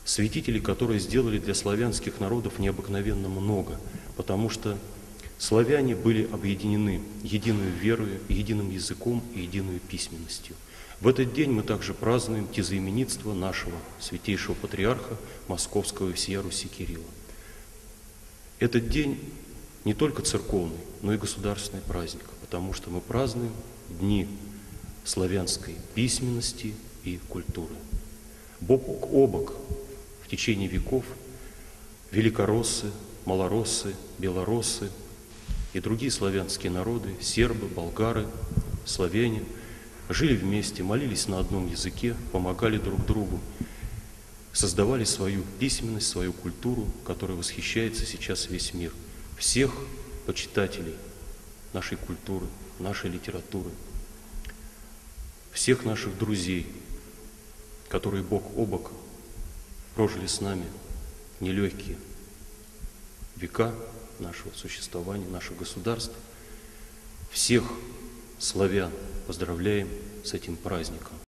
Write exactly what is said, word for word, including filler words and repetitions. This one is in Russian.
святителей, которые сделали для славянских народов необыкновенно много, потому что славяне были объединены единой верою, единым языком и единой письменностью. В этот день мы также празднуем тезаименитство нашего святейшего патриарха Московского и всея Руси Кирилла. Этот день не только церковный, но и государственный праздник, потому что мы празднуем дни славянской письменности и культуры. Бок о бок в течение веков великороссы, малороссы, белороссы и другие славянские народы, сербы, болгары, славяне, жили вместе, молились на одном языке, помогали друг другу, создавали свою письменность, свою культуру, которой восхищается сейчас весь мир. Всех почитателей нашей культуры, нашей литературы, всех наших друзей, которые бок о бок прожили с нами нелегкие века нашего существования, наших государств, всех славян поздравляем с этим праздником.